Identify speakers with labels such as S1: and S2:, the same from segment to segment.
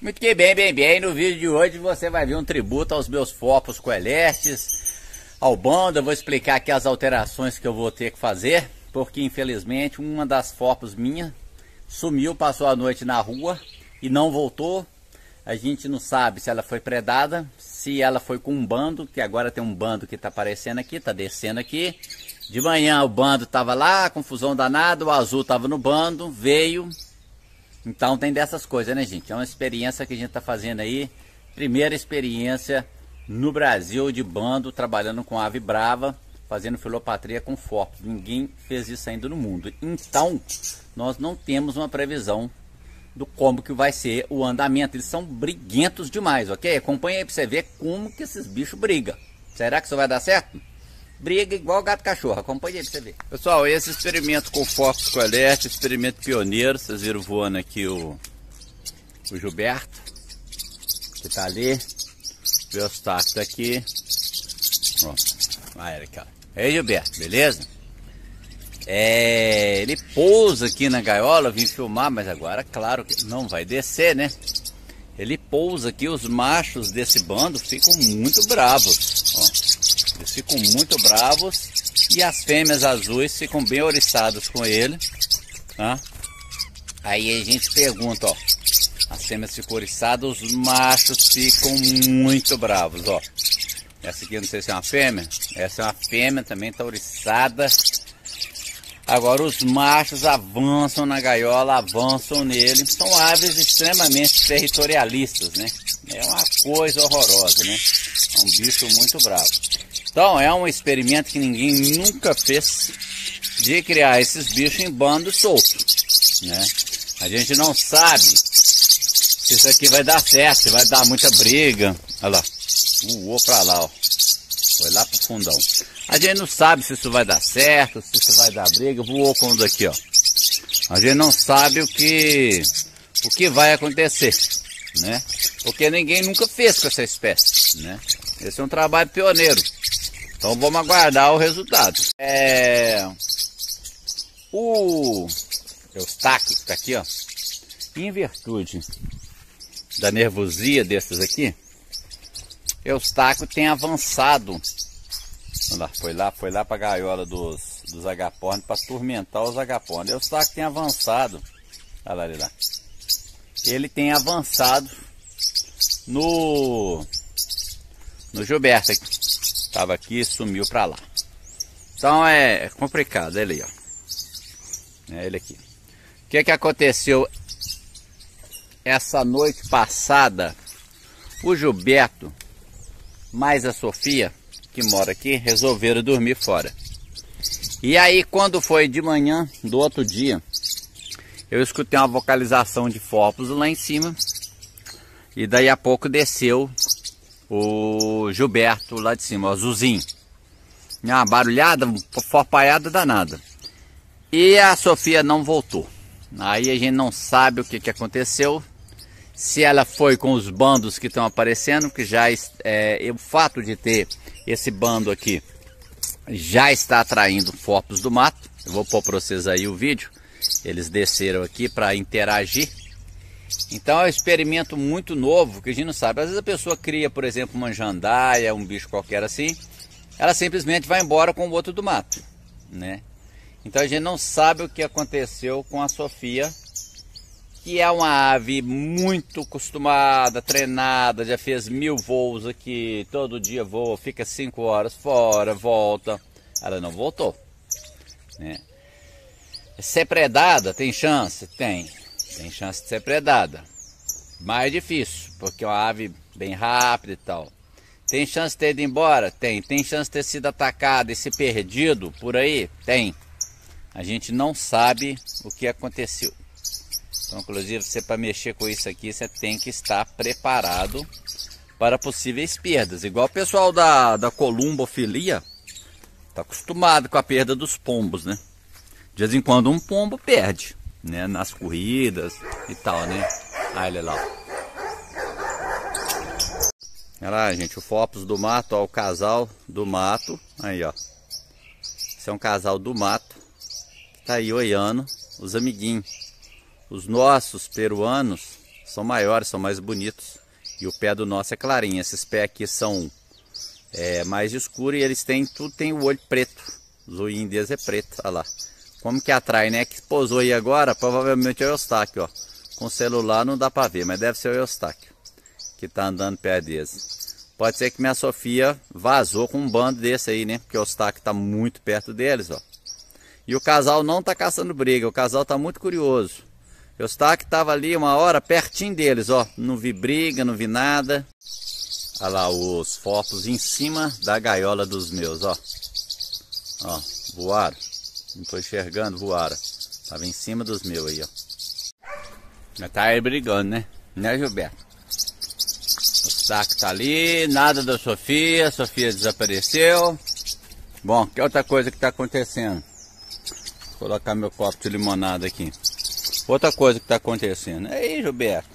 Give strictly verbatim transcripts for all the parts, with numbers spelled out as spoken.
S1: Muito que bem, bem, bem. No vídeo de hoje você vai ver um tributo aos meus fopos coelestes, ao bando. Eu vou explicar aqui as alterações que eu vou ter que fazer, porque infelizmente uma das fopos minha sumiu, passou a noite na rua e não voltou. A gente não sabe se ela foi predada, se ela foi com um bando, que agora tem um bando que está aparecendo aqui, está descendo aqui. De manhã o bando estava lá, confusão danada, o azul estava no bando, veio. Então tem dessas coisas, né, gente? É uma experiência que a gente está fazendo aí. Primeira experiência no Brasil de bando, trabalhando com ave brava, fazendo filopatria com fopos. Ninguém fez isso ainda no mundo. Então, nós não temos uma previsão do como que vai ser o andamento. Eles são briguentos demais, ok? Acompanha aí para você ver como que esses bichos brigam. Será que isso vai dar certo? Briga igual gato e cachorro, acompanha aí pra você ver. Pessoal, esse experimento com fopos coelestes, experimento pioneiro. Vocês viram voando aqui o, o Gilberto, que tá ali. O Eustáquio tá aqui. Ó, vai aqui, ó. Ei, Gilberto, beleza? É, ele pousa aqui na gaiola, eu vim filmar, mas agora, claro que não vai descer, né? Ele pousa aqui, os machos desse bando ficam muito bravos, ó. Eles ficam muito bravos e as fêmeas azuis ficam bem oriçadas com ele, tá? Aí a gente pergunta, ó, as fêmeas ficam oriçadas, os machos ficam muito bravos, ó. Essa aqui eu não sei se é uma fêmea, essa é uma fêmea, também tá oriçada. Agora os machos avançam na gaiola, avançam nele, são aves extremamente territorialistas, né? É uma coisa horrorosa, né? É um bicho muito bravo. Então é um experimento que ninguém nunca fez, de criar esses bichos em bando solto, né? A gente não sabe se isso aqui vai dar certo, se vai dar muita briga. Olha lá, voou pra lá, ó. Foi lá pro fundão. A gente não sabe se isso vai dar certo, se isso vai dar briga. Voou com o daqui, ó. A gente não sabe o que, o que vai acontecer, né? Porque ninguém nunca fez com essa espécie, né? Esse é um trabalho pioneiro. Então vamos aguardar o resultado. É... O Eustáquio que está aqui, ó, em virtude da nervosia desses aqui, Eustáquio tem avançado. Olha lá, foi lá, foi lá para a gaiola dos, dos agapornis para atormentar os agapornis. Eustáquio tem avançado. Olha lá, olha lá. Ele tem avançado no no Gilberto aqui. Estava aqui e sumiu para lá. Então é complicado. Ele aí, ó. É ele aqui. O que que aconteceu essa noite passada? O Gilberto mais a Sofia, que mora aqui, resolveram dormir fora. E aí quando foi de manhã do outro dia, eu escutei uma vocalização de fopos lá em cima. E daí a pouco desceu o Gilberto lá de cima, o azulzinho. Uma barulhada, uma forpaiada danada. E a Sofia não voltou. Aí a gente não sabe o que, que aconteceu. Se ela foi com os bandos que estão aparecendo, que já é, o fato de ter esse bando aqui já está atraindo fopos do mato. Eu vou pôr para vocês aí o vídeo. Eles desceram aqui para interagir. Então é um experimento muito novo que a gente não sabe. Às vezes a pessoa cria, por exemplo, uma jandaia, um bicho qualquer assim, ela simplesmente vai embora com o outro do mato, né? Então a gente não sabe o que aconteceu com a Sofia, que é uma ave muito acostumada, treinada, já fez mil voos aqui, todo dia voa, fica cinco horas fora, volta. Ela não voltou, né? Ser predada tem chance? Tem. Tem chance de ser predada. Mais difícil, porque é uma ave bem rápida e tal. Tem chance de ter ido embora? Tem. Tem chance de ter sido atacada e se perdido por aí? Tem. A gente não sabe o que aconteceu. Então, inclusive, você para mexer com isso aqui, você tem que estar preparado para possíveis perdas. Igual o pessoal da, da columbofilia está acostumado com a perda dos pombos, né? De vez em quando um pombo perde, né, nas corridas e tal, né? Ah, olha lá. Olha lá, gente, o Fopos do mato, ó, o casal do mato. Aí, ó. Esse é um casal do mato. Tá aí olhando os amiguinhos. Os nossos peruanos são maiores, são mais bonitos. E o pé do nosso é clarinho. Esses pés aqui são é, mais escuros e eles têm, tudo tem o olho preto. O zoinho deles é preto, olha lá. Como que atrai, né? Que posou aí agora, provavelmente é o Eustáquio, ó. Com o celular não dá pra ver, mas deve ser o Eustáquio que tá andando perto deles. Pode ser que minha Sofia vazou com um bando desse aí, né? Porque o Eustáquio tá muito perto deles, ó. E o casal não tá caçando briga, o casal tá muito curioso. O Eustáquio tava ali uma hora pertinho deles, ó. Não vi briga, não vi nada. Olha lá os fopos em cima da gaiola dos meus, ó. Ó, voaram. Não tô enxergando, voaram. Tava em cima dos meus aí, ó. Mas tá aí brigando, né? Né, Gilberto? O Eustáquio tá ali, nada da Sofia, a Sofia desapareceu. Bom, que outra coisa que tá acontecendo? Vou colocar meu copo de limonada aqui. Outra coisa que tá acontecendo. Aí, Gilberto.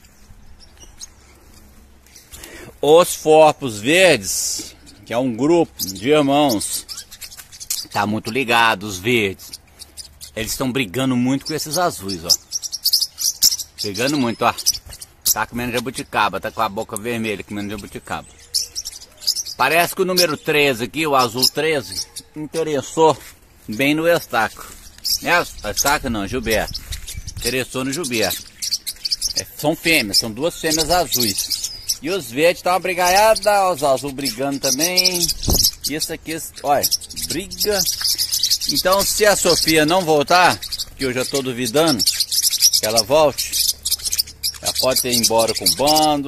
S1: Os Fopos Verdes, que é um grupo de irmãos, tá muito ligado, os verdes. Eles estão brigando muito com esses azuis, ó. Brigando muito, ó. Tá comendo jabuticaba, tá com a boca vermelha comendo jabuticaba. Parece que o número treze aqui, o azul treze, interessou bem no Eustáquio. É, Eustáquio não, Gilberto. Interessou no Gilberto. É, são fêmeas, são duas fêmeas azuis. E os verdes tá uma brigaiada, os azuis brigando também. Isso aqui, olha, briga. Então, se a Sofia não voltar, que eu já tô duvidando que ela volte, ela pode ir embora com o bando.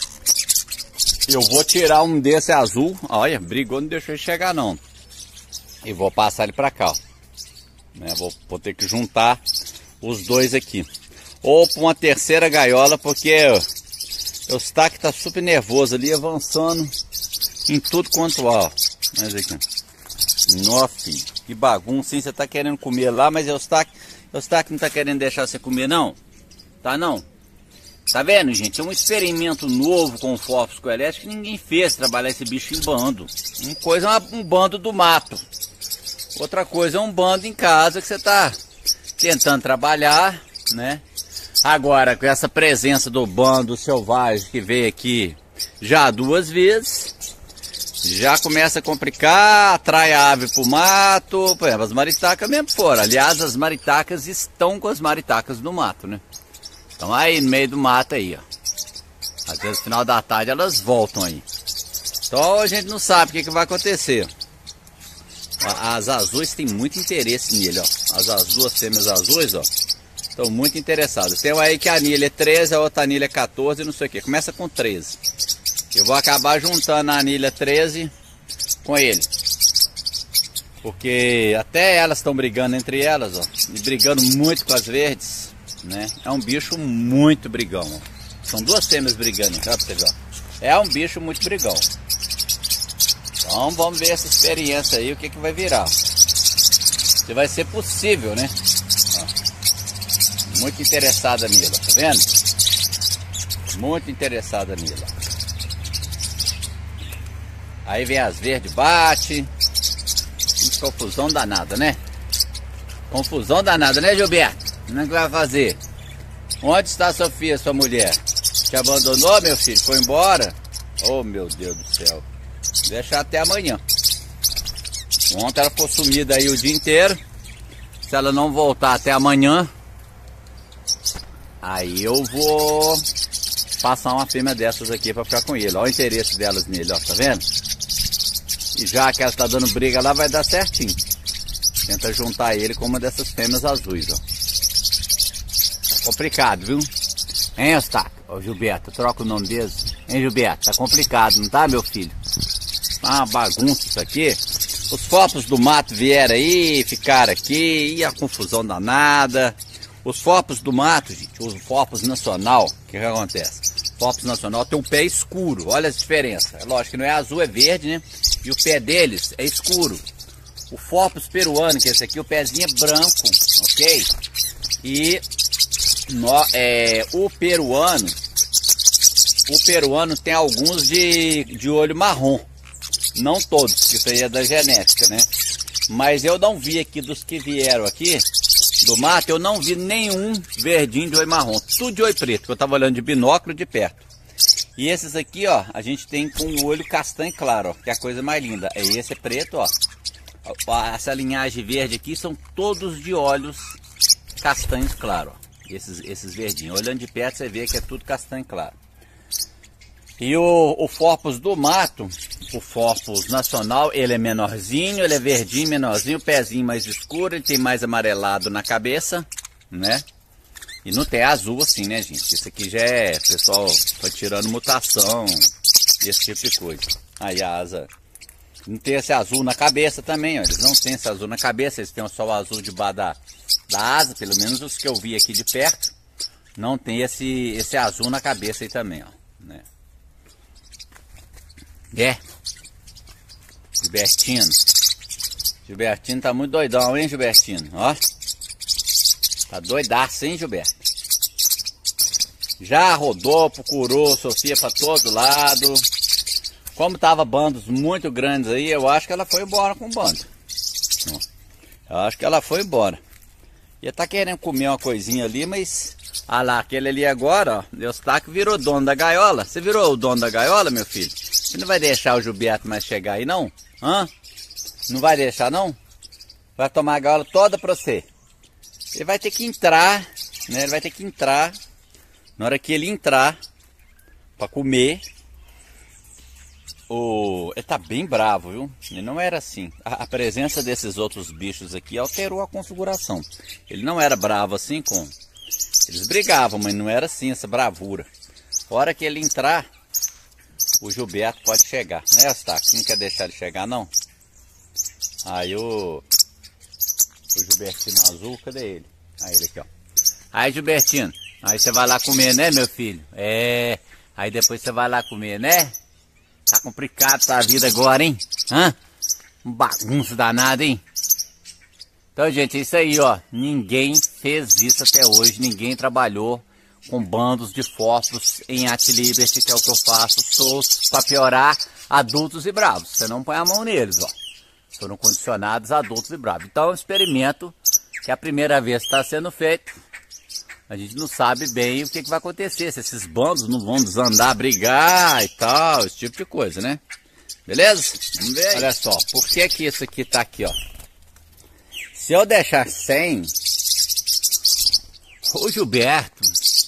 S1: Eu vou tirar um desse azul. Olha, brigou, não deixou ele chegar não. E vou passar ele pra cá, ó. Né, vou, vou ter que juntar os dois aqui. Ou para uma terceira gaiola, porque o Eustáquio tá super nervoso ali, avançando em tudo quanto há, ó. Mas aqui. Nó, filho, que bagunça, hein? Você tá querendo comer lá, mas o Eustáquio, o Eustáquio não tá querendo deixar você comer, não? Tá, não? Tá vendo, gente? É um experimento novo com o Fopos Coelestre que ninguém fez, trabalhar esse bicho em bando. Uma coisa é um bando do mato. Outra coisa é um bando em casa que você tá tentando trabalhar, né? Agora, com essa presença do bando selvagem que veio aqui já duas vezes, já começa a complicar, atrai a ave pro mato. Por exemplo, as maritacas mesmo foram. Aliás, as maritacas estão com as maritacas no mato, né? Estão aí no meio do mato aí, ó. Às vezes no final da tarde elas voltam aí. Então a gente não sabe o que, que vai acontecer. As azuis têm muito interesse nele, ó. As, as duas fêmeas azuis, ó, estão muito interessadas. Tem uma aí que a anilha é treze, a outra anilha é quatorze, não sei o que. Começa com treze. Eu vou acabar juntando a anilha treze com ele. Porque até elas estão brigando entre elas, ó. E brigando muito com as verdes, né? É um bicho muito brigão, ó. São duas fêmeas brigando, tá pra você ver, ó. É um bicho muito brigão. Então vamos ver essa experiência aí, o que que vai virar. Se vai ser possível, né? Ó, muito interessada nela, tá vendo? Muito interessada nela. Aí vem as verdes, bate. Confusão danada, né? Confusão danada, né, Gilberto? Como é que vai fazer? Onde está a Sofia, sua mulher? Te abandonou, meu filho? Foi embora? Oh, meu Deus do céu. Deixar até amanhã. Ontem ela ficou sumida aí o dia inteiro. Se ela não voltar até amanhã, aí eu vou passar uma fêmea dessas aqui para ficar com ele. Olha o interesse delas nele, ó, tá vendo? E já que ela está dando briga lá, vai dar certinho. Tenta juntar ele com uma dessas fêmeas azuis, ó. Tá complicado, viu? Hein, Eustáquio? Ô, Gilberto, troca o nome deles. Hein, Gilberto? Tá complicado, não tá, meu filho? Tá uma bagunça isso aqui. Os Fopos do mato vieram aí, ficaram aqui, e a confusão danada. Os Fopos do mato, gente, os Fopos nacional, o que que acontece? Fopos nacional tem um pé escuro, olha as diferenças. É lógico que não é azul, é verde, né? E o pé deles é escuro. O Fopos peruano, que é esse aqui, o pezinho é branco, ok? E no, é, o peruano, o peruano tem alguns de, de olho marrom. Não todos, porque isso aí é da genética, né? Mas eu não vi aqui dos que vieram aqui, do mato, eu não vi nenhum verdinho de oi marrom. Tudo de oi preto, que eu tava olhando de binóculo de perto. E esses aqui, ó, a gente tem com o olho castanho claro, ó, que é a coisa mais linda. É esse é preto, ó. Essa linhagem verde aqui são todos de olhos castanhos claro, ó. Esses, esses verdinhos. Olhando de perto você vê que é tudo castanho claro. E o, o Forpus do mato, o Forpus nacional, ele é menorzinho, ele é verdinho, menorzinho, o pezinho mais escuro, ele tem mais amarelado na cabeça, né? E não tem azul assim, né, gente? Isso aqui já é, o pessoal foi tirando mutação, esse tipo de coisa. Aí a asa não tem esse azul na cabeça também, ó. Eles não têm esse azul na cabeça, eles têm só o azul debaixo da, da asa, pelo menos os que eu vi aqui de perto. Não tem esse, esse azul na cabeça aí também, ó, né? É. Gilbertino. Gilbertino tá muito doidão, hein, Gilbertino? Ó. Tá doidaço, hein, Gilberto? Já rodou, procurou Sofia pra todo lado. Como tava bandos muito grandes aí, eu acho que ela foi embora com o bando. Eu acho que ela foi embora. Ia tá querendo comer uma coisinha ali, mas... Ah lá, aquele ali agora, ó. Eustáquio virou dono da gaiola. Você virou o dono da gaiola, meu filho? Você não vai deixar o Gilberto mais chegar aí, não? Hã? Não vai deixar, não? Vai tomar a gaiola toda pra você. Ele vai ter que entrar, né? Ele vai ter que entrar. Na hora que ele entrar pra comer, o... ele tá bem bravo, viu? Ele não era assim. A, a presença desses outros bichos aqui alterou a configuração. Ele não era bravo assim com... Eles brigavam, mas não era assim essa bravura. A hora que ele entrar, o Gilberto pode chegar, né, Eustáquio? Não quer deixar ele chegar, não? Aí o... o Gilbertino azul, cadê ele? Aí ele aqui, ó. Aí, Gilbertino, aí você vai lá comer, né, meu filho? É, aí depois você vai lá comer, né? Tá complicado essa vida agora, hein? Hã? Um bagunço danado, hein? Então, gente, é isso aí, ó. Ninguém fez isso até hoje, ninguém trabalhou com bandos de fósforos em At-Liberty, que é o que eu faço, soltos, para piorar adultos e bravos. Você não põe a mão neles, ó. Foram condicionados adultos e bravos. Então, é um experimento que a primeira vez está sendo feito. A gente não sabe bem o que, que vai acontecer, se esses bandos não vão desandar, brigar e tal, esse tipo de coisa, né? Beleza? Vamos ver aí. Olha só, por que que isso aqui tá aqui, ó? Se eu deixar sem, o Gilberto,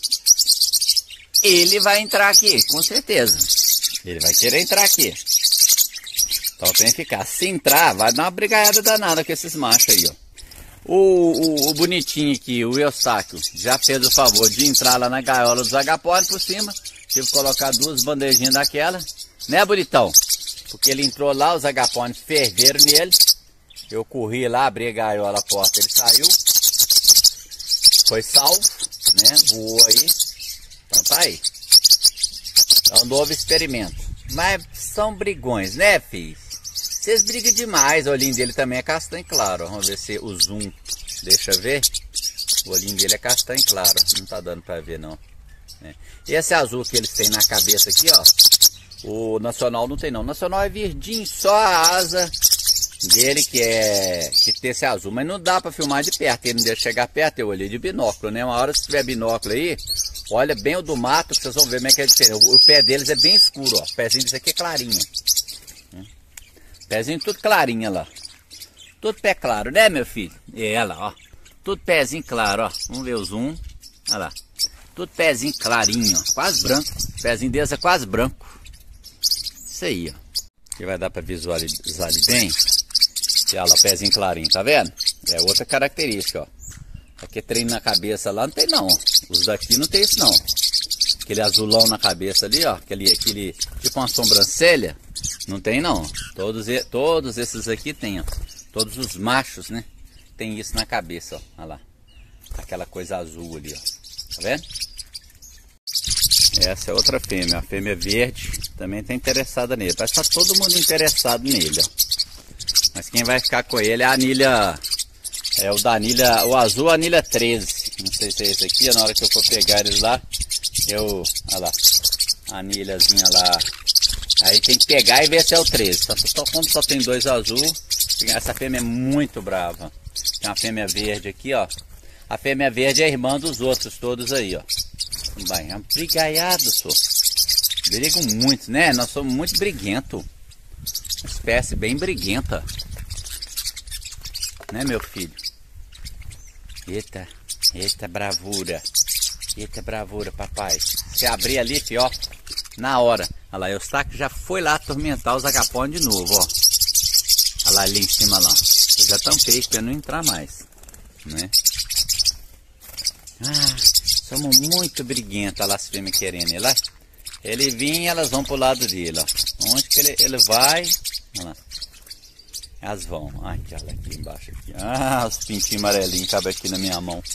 S1: ele vai entrar aqui, com certeza. Ele vai querer entrar aqui. Então tem que ficar. Se entrar, vai dar uma brigaiada danada com esses machos aí, ó. O, o, o bonitinho aqui, o Eustáquio, já fez o favor de entrar lá na gaiola dos agapornis por cima. Tive que colocar duas bandejinhas daquela. Né, bonitão? Porque ele entrou lá, os agapornis ferveram nele. Eu corri lá, abri a gaiola, a porta, ele saiu. Foi salvo, né? Voou aí. Então tá aí. É um novo experimento. Mas são brigões, né, filho? Vocês brigam demais. O olhinho dele também é castanho claro. Vamos ver se o zoom deixa ver. O olhinho dele é castanho claro. Não tá dando pra ver, não. É. Esse azul que eles têm na cabeça aqui, ó. O nacional não tem, não. O nacional é verdinho, só a asa dele que é que tem esse azul. Mas não dá pra filmar de perto. Ele não deixa chegar perto. Eu olhei de binóculo, né? Uma hora se tiver binóculo aí, olha bem o do mato, que vocês vão ver como é que é diferente. O, o pé deles é bem escuro, ó. O pezinho desse aqui é clarinho. Pezinho tudo clarinho lá. Tudo pé claro, né, meu filho? É ela, ó. Tudo pezinho claro, ó. Vamos ver o zoom. Olha lá. Tudo pezinho clarinho, ó. Quase branco. O pezinho deles é quase branco. Isso aí, ó. Aqui vai dar pra visualizar ali bem. E olha lá, pezinho clarinho, tá vendo? É outra característica, ó. Aqui treino na cabeça lá não tem, não. Os daqui não tem isso, não. Aquele azulão na cabeça ali, ó. Aquele, aquele tipo uma sobrancelha. Não tem, não. Todos, todos esses aqui tem, ó. Todos os machos, né? Tem isso na cabeça, ó. Olha lá. Aquela coisa azul ali, ó. Tá vendo? Essa é outra fêmea. A fêmea verde também tá interessada nele. Parece que tá todo mundo interessado nele, ó. Mas quem vai ficar com ele é a anilha... É o da anilha... O azul, a anilha treze. Não sei se é esse aqui. Na hora que eu for pegar eles lá, eu... Olha lá. A anilhazinha lá... Aí tem que pegar e ver se é o treze. Só, só, como só tem dois azul, essa fêmea é muito brava. Tem uma fêmea verde aqui, ó. A fêmea verde é irmã dos outros todos aí, ó. Vai, é um brigaiado, só. Brigam muito, né? Nós somos muito briguentos. Espécie bem briguenta. Né, meu filho? Eita, eita bravura. Eita bravura, papai. Se abrir ali, filho, ó, na hora. Olha lá, o Eustáquio já foi lá atormentar os agapornis de novo, ó. Olha lá ali em cima lá. Eu já tampei para não entrar mais, né? Ah, somos muito briguentos. Olha lá as fêmeas querendo ir lá. Ele vinha, elas vão pro lado dele, ó. Onde que ele, ele vai? Olha lá. Elas vão. Ai, olha aqui embaixo. Aqui. Ah, os pintinhos amarelinhos cabem aqui na minha mão.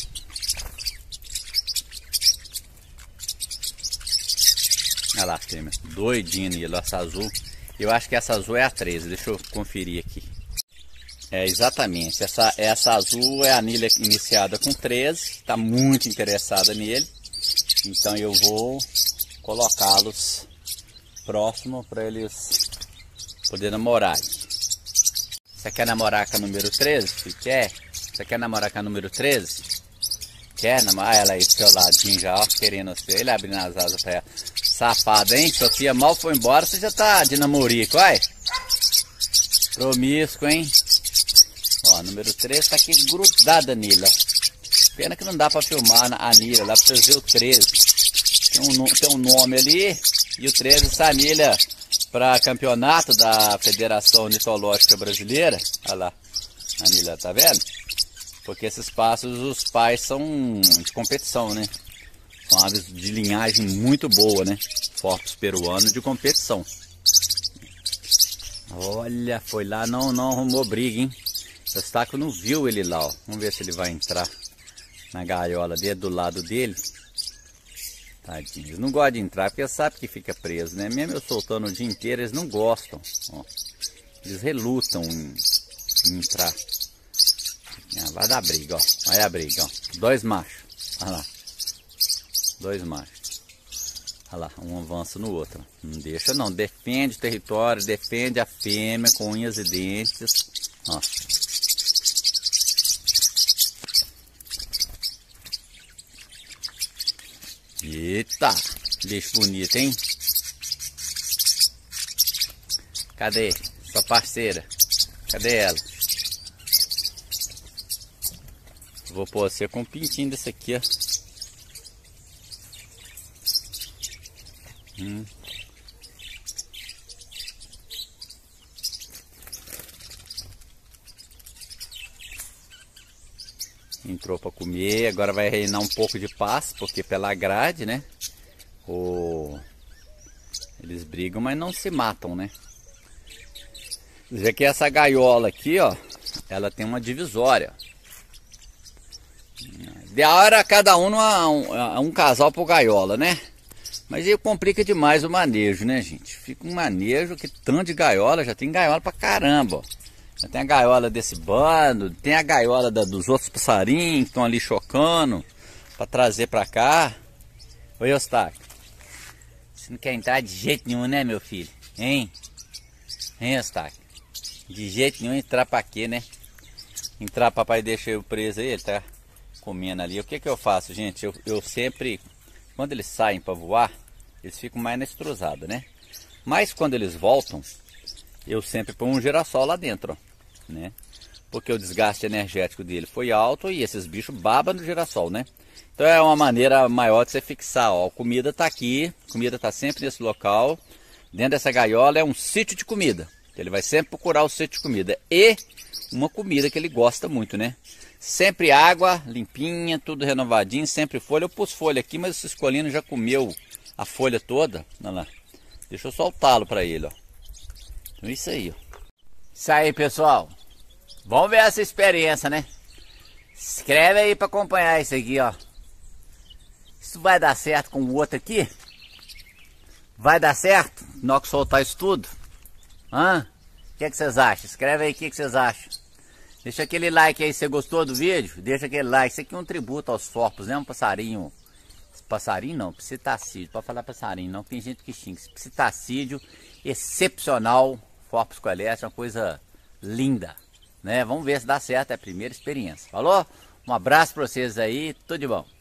S1: Olha lá, fêmea. Doidinha nele, essa azul. Eu acho que essa azul é a treze. Deixa eu conferir aqui. É, exatamente. Essa, essa azul é a anilha iniciada com treze. Está muito interessada nele. Então eu vou colocá-los próximo para eles poderem namorar. Você quer namorar com a número treze? Quer? Você quer namorar com a número treze? Quer namorar? Ah, ela aí do seu ladinho já, ó, querendo você. Ele abrindo as asas para ela. Safada, hein? Sofia mal foi embora, você já tá de namorico, vai? Promíscuo, hein? Ó, número treze tá aqui grudada nele, ó. Pena que não dá pra filmar a anilha lá, pra vocês verem o treze. Tem um, tem um nome ali, e o treze, essa anilha para campeonato da Federação Ornitológica Brasileira. Olha lá, a anilha, tá vendo? Porque esses pássaros, os pais são de competição, né? São aves de linhagem muito boa, né? Forpus peruano de competição. Olha, foi lá, não, não arrumou briga, hein? O Eustáquio não viu ele lá, ó. Vamos ver se ele vai entrar na gaiola dele, do lado dele. Tadinho, eles não gostam de entrar porque sabe que fica preso, né? Mesmo eu soltando o dia inteiro, eles não gostam, ó. Eles relutam em, em entrar. Ah, vai dar briga, ó. Vai a briga, ó. Dois machos. Olha lá. Dois machos. Olha lá, um avança no outro. Não deixa não. Defende o território, defende a fêmea com unhas e dentes. Ó. Eita, bicho bonito, hein? Cadê sua parceira? Cadê ela? Vou pôr você com um pintinho desse aqui, ó. Hum. Entrou para comer, agora vai reinar um pouco de paz, porque pela grade, né? O... Eles brigam, mas não se matam, né? Você vê que essa gaiola aqui, ó, ela tem uma divisória. Ideal era cada um, numa, um, um casal por gaiola, né? Mas aí complica demais o manejo, né, gente? Fica um manejo que tanto de gaiola, já tem gaiola pra caramba, ó. Já tem a gaiola desse bando, tem a gaiola da, dos outros passarinhos que estão ali chocando para trazer para cá. Oi, Eustáquio. Você não quer entrar de jeito nenhum, né, meu filho? Hein? Hein, Eustáquio? De jeito nenhum entrar para quê, né? Entrar, papai deixa eu preso aí, ele tá comendo ali. O que que eu faço, gente? Eu, eu sempre, quando eles saem para voar, eles ficam mais na estruzada, né? Mas quando eles voltam, eu sempre ponho um girassol lá dentro, ó, né? Porque o desgaste energético dele foi alto e esses bichos babam no girassol, né? Então é uma maneira maior de você fixar, ó. A comida tá aqui, a comida tá sempre nesse local. Dentro dessa gaiola é um sítio de comida. Ele vai sempre procurar o sítio de comida. E uma comida que ele gosta muito, né? Sempre água limpinha, tudo renovadinho, sempre folha. Eu pus folha aqui, mas esse escolino já comeu a folha toda. Olha lá. Deixa eu soltá-lo para ele, ó. Então isso aí, ó. Isso aí, pessoal. Vamos ver essa experiência, né? Escreve aí para acompanhar isso aqui, ó. Isso vai dar certo com o outro aqui? Vai dar certo? Na hora que soltar isso tudo? Hã? O que é que vocês acham? Escreve aí o que é que vocês acham. Deixa aquele like aí se você gostou do vídeo. Deixa aquele like. Isso aqui é um tributo aos forpos, né? Um passarinho. Passarinho não, psitacídeo. Pode falar passarinho não, tem gente que xinga. Psitacídeo excepcional. Forpus coelestre, uma coisa linda, né? Vamos ver se dá certo, é a primeira experiência. Falou? Um abraço para vocês aí, tudo de bom.